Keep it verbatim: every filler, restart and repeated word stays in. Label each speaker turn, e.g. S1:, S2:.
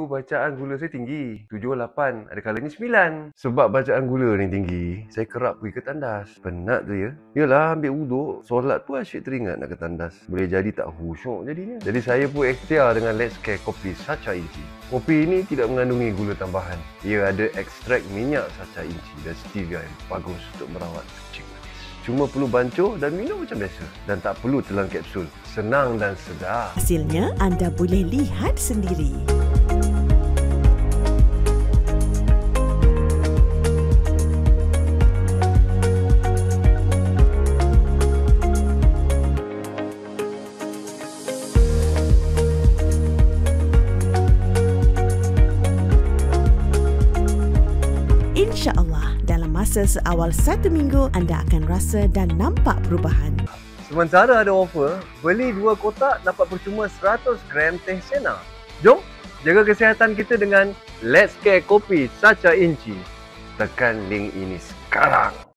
S1: dulu bacaan gula saya tinggi, tujuh, lapan, ada kalanya sembilan. Sebab bacaan gula ni tinggi, saya kerap pergi ke tandas. Penat tu ya. Yalah, ambil wuduk, solat tu asyik teringat nak ke tandas. Boleh jadi tak khusyuk jadinya. Jadi saya pun ikhtiar dengan Let's Care Kopi Sacha Inci. Kopi ini tidak mengandungi gula tambahan. Ia ada ekstrak minyak sacha inci dan stevia yang bagus untuk merawat kencing manis. Cuma perlu bancuh dan minum macam biasa. Dan tak perlu telan kapsul. Senang dan sedap.
S2: Hasilnya anda boleh lihat sendiri. InsyaAllah, dalam masa seawal satu minggu, anda akan rasa dan nampak perubahan.
S1: Sementara ada offer, beli dua kotak dapat percuma seratus gram teh Sena. Jom, jaga kesihatan kita dengan Let's Care Kopi Sacha Inci. Tekan link ini sekarang.